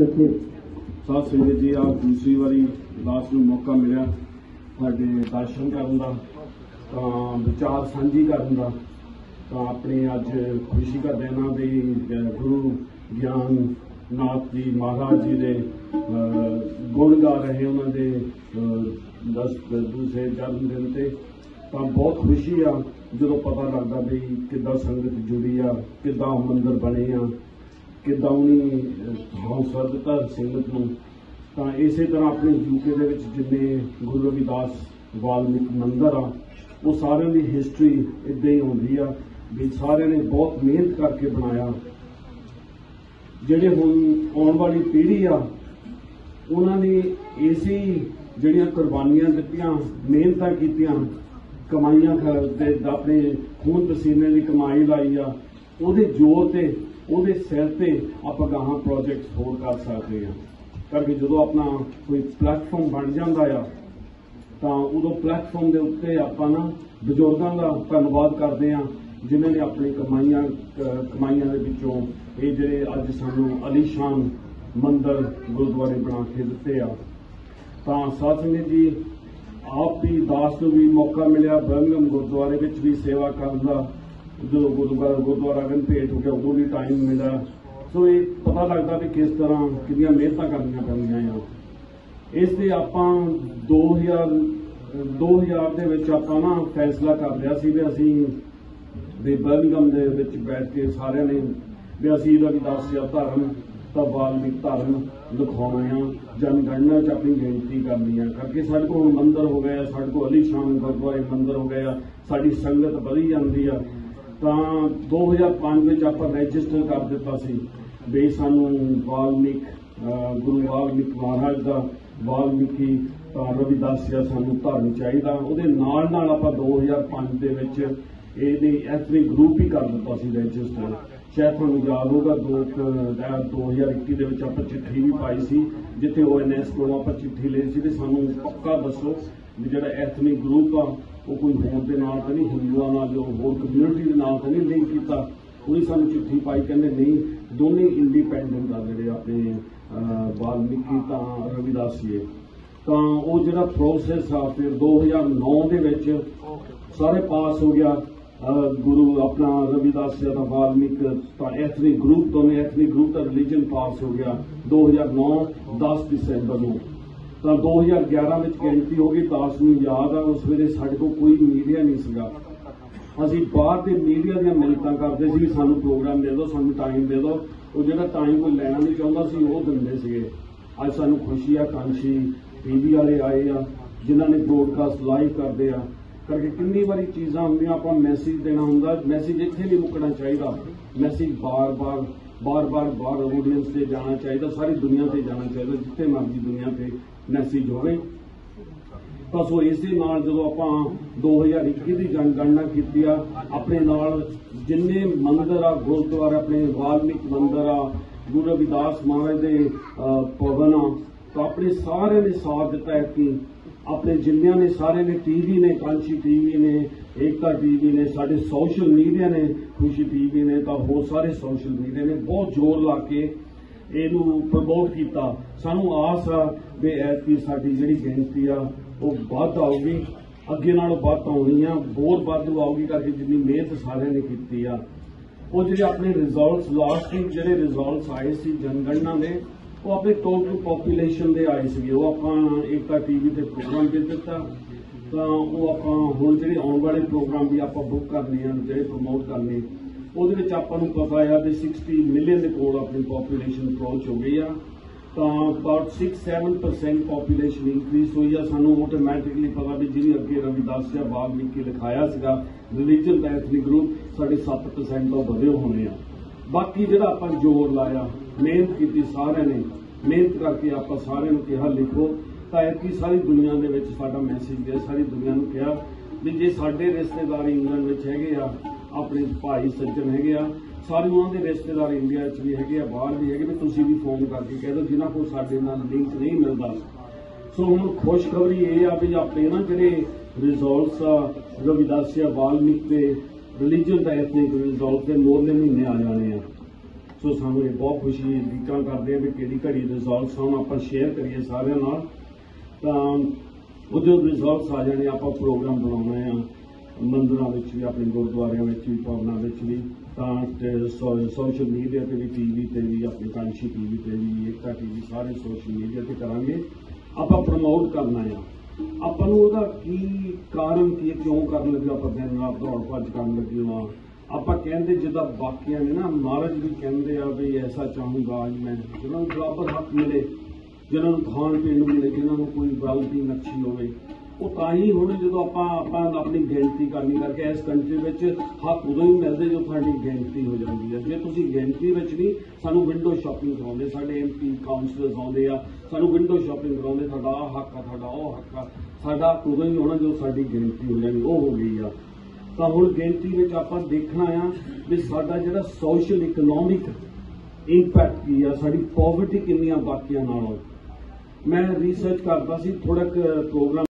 ਇੱਥੇ सात संगत जी आ दूसरी बारी लास्ट में मौका मिला साडे दर्शन करन दा विचार साझी करन दा अपनी अज खुशी करदे ना भी गुरु ज्ञान नाथ जी महाराज जी दे गुण गा रहे उन्होंने 10 दूसरे जन्म दिन से बहुत खुशी आ जो पता लगता भी किदा संगत जुड़ी आ किदा मंदिर बने आ किदा उन्हें हौसला दिता संगत नूं। तो इस तरह अपने यूके दे विच जिन्ने गुरु रविदास वाल्मीकि मंदिर आ वो सारे की हिस्टरी इदा ही होंदी आ भी सारे ने बहुत मेहनत करके बनाया। जिहड़े हुण आउण वाली पीढ़ी आ उन्होंने इसी जिहड़ियां कुर्बानियां दित्तियां मेहनतां कीतियां कमाइयां अपने खून पसीने की कमाई लाई आ उहदे जोर ते उहदे सिर ते आपां गाहां प्रोजेक्ट होर कर सकते हैं करके जो अपना कोई प्लेटफॉर्म बन जाता है तो उदों प्लेटफॉर्म के उत्ते आपां ना बजुर्गों का धन्नवाद करते हैं जिन्होंने अपनी कमाइयां दे विचों ये जिहड़े अज सानूं आलीशान मंदिर गुरुद्वारे बना के दिते आ। तो साध संगत जी आप भी दास को भी मौका मिला बर्मिंघम गुरुद्वारे विच भी सेवा करन दा जो गुरुद्वारा अगन भेंट हो गया उदों भी टाइम मिला। सो ये पता लगता भी किस तरह कितनियां मेहनतां करनियां पैंदियां आ। इसलिए आपां 2000 दे विच आपां ना फैसला कर लिया सी भी असीं भी बर्मिंघम दे विच बैठ के सारिਆਂ ने भी असीं रविदासिया धर्म तो वाल्मीकि धर्म लिखाउणा आ जनगणना च अपनी गिणती करनी है करके साडे कोल मंदिर हो गए साडे कोल आलीशान गुरुद्वारे मंदिर हो गए साडी संगत वधी जांदी आ। तो 2005 में आप रजिस्टर कर दिता सी भी सानू वाल्मीकि गुरु वाल्मीकि महाराज का वाल्मीकि रविदासिया सानू धर्म चाहिए। उहदे नाल नाल आपां 2005 दे विच इहदी एथनिक ग्रुप ही कर दिता सी रजिस्टर। शायद तुहानूं याद होगा 2021 दे विच आपां चिट्ठी भी पाई सी जिथे ONS कोलों आपां चिट्ठी ली सी भी सानू पक्का दसो भी जिहड़ा एथनिक ग्रुप आ वो कोई होर दे नाल तां नहीं हिंदुआं नाल जो होर कम्यूनिटी दे नाल तां नहीं लिंक कीता। उन्हें सानू चिट्ठी पाई कहंदे नहीं दोने इंडिपेंडेंट आ जिहड़े अपने वाल्मीकि तां रविदासीए। तो वो जिहड़ा प्रोसैस आ फिर 2009 दे विच सारे पास हो गया गुरु अपना रविदासिया दा वाल्मीकि एथनिक ग्रुप दोनों एथनिक ग्रुप का रिलीजन पास हो गया 2009 10 दिसंबर नूं। तो 2011 में गिनती हो गई दास नूं याद आ उस वेले साडे कोल कोई मीडिया नहीं सीगा। असीं बाहर के मीडिया दीयां मिन्नतां करदे सी सानूं प्रोग्राम दे दो सानूं टाइम दे दो वो जिहड़ा टाइम कोई लैना नहीं चाहुंदा सी वो दिंदे सीगे। अज सानूं खुशी आ कांशी टीवी वाले आए आ जिन्हां ने ब्रॉडकास्ट लाइव करदे आ करके कितनी बारी चीज़ां होंदियां आपां मैसेज देना हुंदा मैसेज इत्थे नहीं मुकना चाहिए मैसेज बार बार ऑडियंस से जाना चाहिए सारी दुनिया से जाना चाहिए जिथे मर्जी दुनिया से मैसेज होवे। तो सो इस नाल जो आपां 2021 की जनगणना की अपने नाल जिन्ने मंदिर आ गुरुद्वारा अपने वाल्मीकि मंदिर आ गुरु रविदास महाराज दे भवन आ तो अपने सारे ने साथ दिता है कि अपने जिन्नियां ने सारे ने टीवी ने कांची टीवी ने एकता टीवी ने साडे सोशल मीडिया ने खुशी टीवी ने तो होर सारे सोशल मीडिया ने बहुत जोर ला के इनू प्रमोट किया। सानू आस आ भी ऐतकी साडी जिहड़ी गिणती आ वो वध आऊगी अगे नालों वध आउणी आ होर वाधू आऊगी करके जिन्नी मेहनत सारे ने की आ। वो जिहड़े अपने रिजल्ट्स लास्ट वीक जिहड़े रिजल्ट्स आए सी जनगणना दे वो अपने टोटल पॉपूलेशन दे आए सी वो आपां एकता टीवी ते प्रोग्राम दे दिता। तो वो आपां हुण जिहड़े आउण वाले प्रोग्राम भी आपां बुक करने हैं जिहड़े प्रमोट करने ਉਹਦੇ ਵਿੱਚ ਆਪਾਂ ਨੂੰ पता है भी 60 मिलियन के कोल अपनी पॉपूलेशन अप्रोच हो गई है। तो अबाउट 6-7% पॉपूलेशन इंक्रीज हुई है। सानू ऑटोमैटिकली पता भी जिन्हें अगे रविदासिया वाल्मीकि लिखाया सीगा रिलीजन का एथनिक ग्रुप साढ़े 7% तो बढ़े होने आ। बाकी जिहड़ा आपां जोर लाया मेहनत की सारे ने मेहनत करके आपां सारे नूं कहा लिखो तो ऐतकी सारी दुनिया दे विच साडा मैसेज गया सारी दुनिया नूं कहा भी जे साडे रिश्तेदार इंग्लैंड विच हैगे आ अपने भाई सज्जन है सारे उन्होंने रिश्तेदार इंडिया भी है बाहर भी है भी तुसीं भी फोन करके कह दो जिन्हों को साडे नाल लिंक नहीं मिलता। सो हुण खुशखबरी ये आ भी अपने ना जिहड़े रिजल्ट्स आ रविदासिया वाल्मीकि के रिलीजन का एथनिक रिजल्ट के मोरले महीने आ जाने आ। सो सानू ये बहुत खुशी लीकां करते हैं भी किहड़ी घड़ी रिजल्ट्स आउण आपां शेयर करिए सारिਆਂ ਨਾਲ। ਤਾਂ ਉਹ जो रिजल्ट्स आ जाने आपां प्रोग्राम बनाउणा है मंदिरां विच भी अपने गुरुद्वारियां विच भी भवनां विच भी सोशल मीडिया ते भी टीवी ते भी अपने कांशी टीवी ते भी एकता टीवी सारे सोशल मीडिया ते करांगे। आपां प्रमोट करना है आपां नूं ओहदा की कारण की क्यों करन लगे आपां दिन रात दौड़ भज करन लगे वां। आपां कहंदे जिद्दां बाकियां ने ना महाराज भी कहंदे आ भी ऐसा चाहूँगा आज मैं जिन्हां नूं बराबर हक मिले जिन्हां नूं खाण पीण नूं मिले जिन्हां नूं कोई गलती नक्शी होवे वो तां ही हुण जदों आपां अपनी गिणती करनी करके इस कंट्री विच हक उदों ही मिलदे जो साडी गिणती हो जाती है। जे तुसीं गिणती विच नहीं सानूं विंडो शॉपिंग कराउंदे साडे MP काउंसलर्स आउंदे आ सानूं विंडो शॉपिंग कराउंदे साडा आ हक आ साडा ओ हक आ साडा उदों ही होना जो साडी गिणती हो जानी वो हो गई आ। ਤਾਂ ਹੁਣ ਗਿਣਤੀ ਵਿੱਚ ਆਪਾਂ ਦੇਖਣਾ ਆ ਵੀ ਸਾਡਾ ਜਿਹੜਾ ਸੋਸ਼ਲ ਇਕਨੋਮਿਕ ਇੰਪੈਕਟ ਕੀ ਆ ਸਾਡੀ ਪੋਵਰਟੀ ਕਿੰਨੀ ਆ ਬਾਕੀਆਂ ਨਾਲੋਂ। ਮੈਂ ਰਿਸਰਚ ਕਰਦਾ ਸੀ ਥੋੜਾ ਪ੍ਰੋਗਰਾਮ